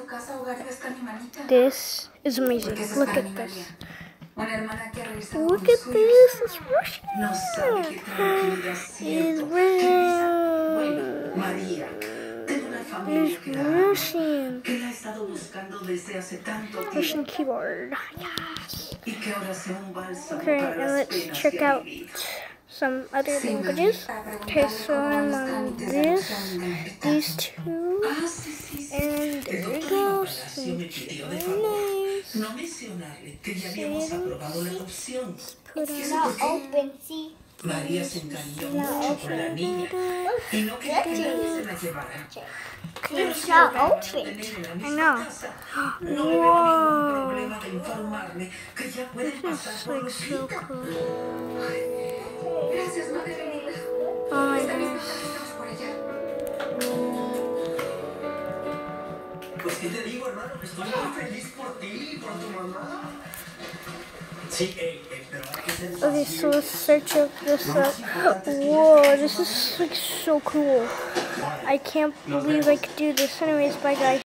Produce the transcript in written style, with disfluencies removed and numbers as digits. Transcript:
This is amazing. Look at this. Look at this. It's Russian. It's Russian. Russian keyboard. Yes. Okay, now let's check out some other languages. Okay, so I'm on these two, and there we go. Some Chinese. Put on open, see? María se encariñó mucho con la niña y no quería que nadie se la llevara. It's not open. I know. Whoa. This is like so cool. Oh my goodness. Pues qué te digo, hermano, estoy muy feliz por ti y por tu mamá. Sí, pero hay que ser Okay, so let's search this up. Whoa, this is like so cool. I can't believe I could do this. Anyways, bye guys.